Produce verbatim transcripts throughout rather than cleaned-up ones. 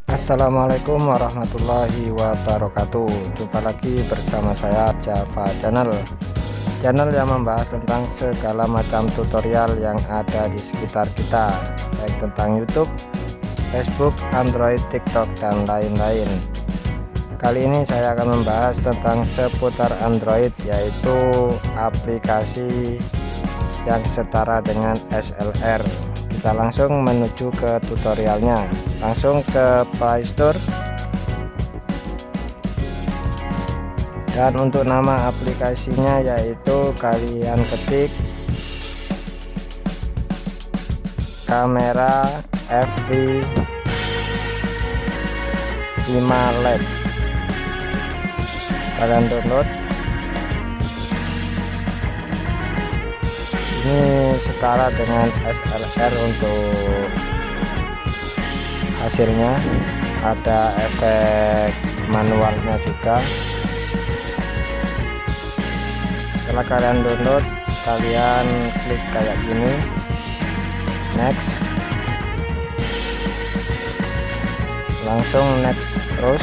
Assalamualaikum warahmatullahi wabarakatuh. Jumpa lagi bersama saya Java Channel, channel yang membahas tentang segala macam tutorial yang ada di sekitar kita, baik tentang YouTube, Facebook, Android, TikTok, dan lain-lain. Kali ini saya akan membahas tentang seputar Android, yaitu aplikasi yang setara dengan S L R. Kita langsung menuju ke tutorialnya. Langsung ke Play Store, dan untuk nama aplikasinya yaitu kalian ketik kamera F V lima Lite. Kalian download. Ini setara dengan S L R untuk hasilnya, ada efek manualnya juga. Setelah kalian download, kalian klik kayak gini, next, langsung next terus.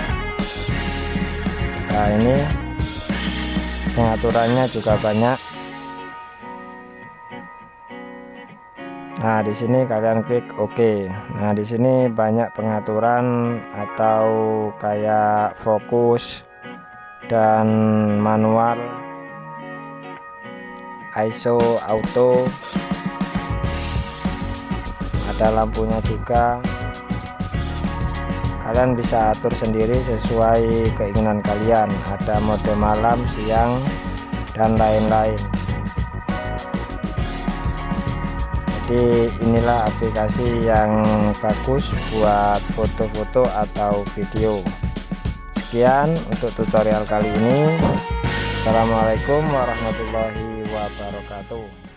Nah, ini pengaturannya juga banyak. Nah, di sini kalian klik OK. Nah, di sini banyak pengaturan atau kayak fokus dan manual, I S O, auto, ada lampunya juga. Kalian bisa atur sendiri sesuai keinginan kalian. Ada mode malam, siang, dan lain-lain. Jadi inilah aplikasi yang bagus buat foto-foto atau video. Sekian untuk tutorial kali ini. Assalamualaikum warahmatullahi wabarakatuh.